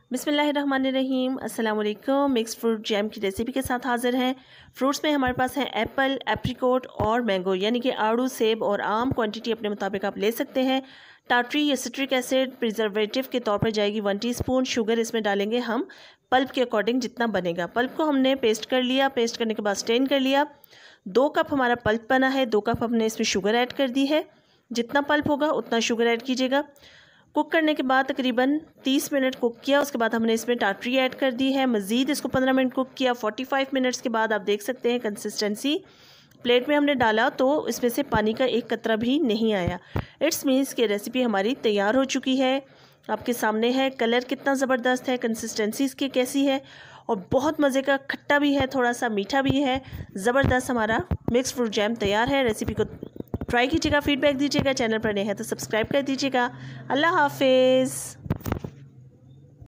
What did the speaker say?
बिस्मिल्लाहिर्रहमानिर्रहीम। अस्सलाम वालेकुम। मिक्स फ्रूट जैम की रेसिपी के साथ हाज़िर हैं। फ्रूट्स में हमारे पास हैं एप्पल, एप्रिकॉट और मैंगो, यानी कि आड़ू, सेब और आम। क्वांटिटी अपने मुताबिक आप ले सकते हैं। टाटरी या सिट्रिक एसिड प्रिजर्वेटिव के तौर पर जाएगी 1 टीस्पून। शुगर इसमें डालेंगे हम पल्प के अकॉर्डिंग जितना बनेगा। पल्प को हमने पेस्ट कर लिया। पेस्ट करने के बाद स्टेन कर लिया। 2 कप हमारा पल्प बना है। 2 कप हमने इसमें शुगर ऐड कर दी है। जितना पल्प होगा उतना शुगर ऐड कीजिएगा। कुक करने के बाद तकरीबन 30 मिनट कुक किया। उसके बाद हमने इसमें टाटरी ऐड कर दी है। मज़ीद इसको 15 मिनट कुक किया। 45 मिनट्स के बाद आप देख सकते हैं कंसिस्टेंसी प्लेट में हमने डाला तो इसमें से पानी का एक कतरा भी नहीं आया। इट्स मीन्स कि रेसिपी हमारी तैयार हो चुकी है। आपके सामने है। कलर कितना ज़बरदस्त है, कंसिस्टेंसी इसकी कैसी है, और बहुत मज़े का, खट्टा भी है, थोड़ा सा मीठा भी है। ज़बरदस्त हमारा मिक्स फ्रूट जैम तैयार है। रेसिपी को ट्राई कीजिएगा, फीडबैक दीजिएगा। चैनल पर नए हैं तो सब्सक्राइब कर दीजिएगा। अल्लाह हाफिज़।